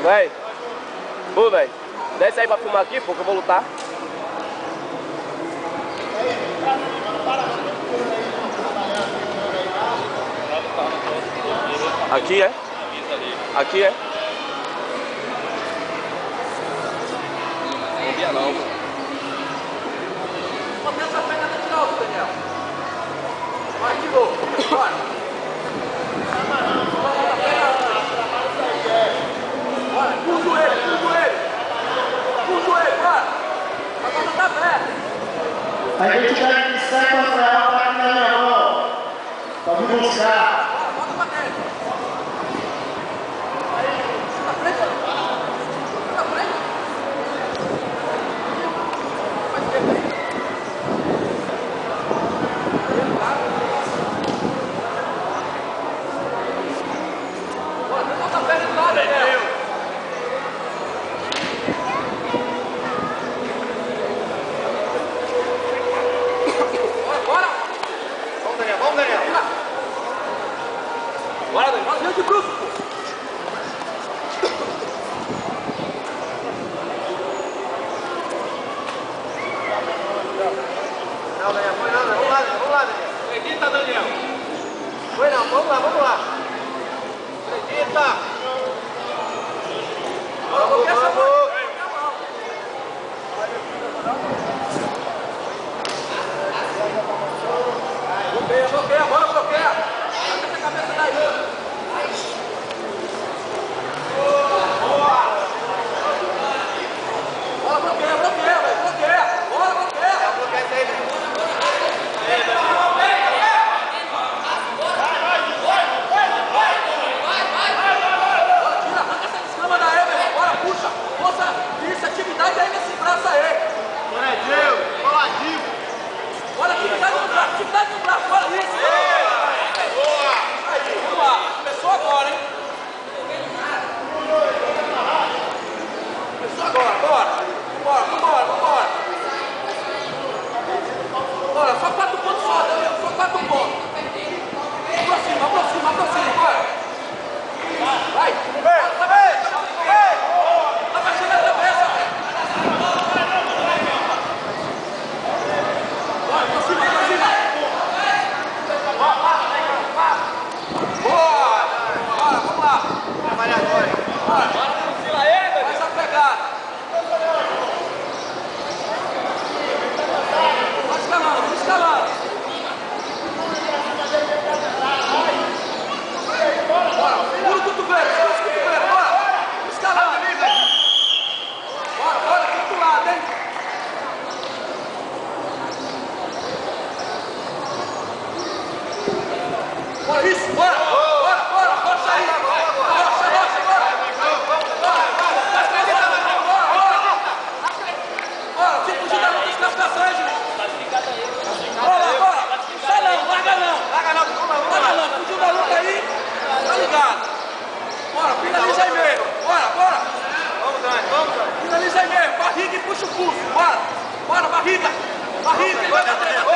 Véi. Ô, véi. Desce aí pra filmar aqui, pô, que eu vou lutar. Aqui é? Aqui é? Não via não. Bota essa perna no final, Daniel. Vai, de novo. Bora. Bora, com o joelho, com o joelho. Com o joelho, bora. A costa tá aberta. A identidade de certo Rafael tá aqui na minha mão. Pra me buscar. Bora, bota pra dentro. Tá preso? Tá preso? Faz tempo aí. Bora, bota a perna do lado, Daniel. Vamos, Daniel. Bora, Daniel. Bora, de bruxo, pô. Não, Daniel, foi não, vamos lá, Daniel. Acredita, Daniel. Foi não, vamos lá. Acredita. Vamos. Bloqueia, bora, bloqueia. Arranca essa cabeça daí. Bora, bloqueia, velho, bloqueia. Bora, bloqueia. Bloqueia esse aí, Daniel. Bora, tira, arranca essa descama daí, meu irmão. Bora, puxa. Força, isso, atividade aí nesse braço aí. Bonezinho, coladinho. Bora, atividade no braço, bora isso. Boa. Aí, vamos lá. Começou agora, hein? Começou agora, bora. Vambora. Bora, só 4 pontos só, Daniel. Só 4 pontos. Aproxima, bora. Vai. Tá baixando a cabeça, velho. Bora, aproxima. Bora, vamos lá. Trabalhar agora. Bora. Faz a pegada. Vamos escalando. Bora, segura o cotovelo, bora. Escalando. Bora, aqui do lado, hein. Bora, isso, bora sair. Bora, se fugir da luta, desclassificação, hein, gente. Bora. Sai não, larga não. Fugiu da luta aí, tá ligado. Bora, finaliza aí mesmo. Bora. Vamos, Dani. Finaliza aí mesmo, barriga e puxa o pulso. Bora, barriga. Ele vai bater.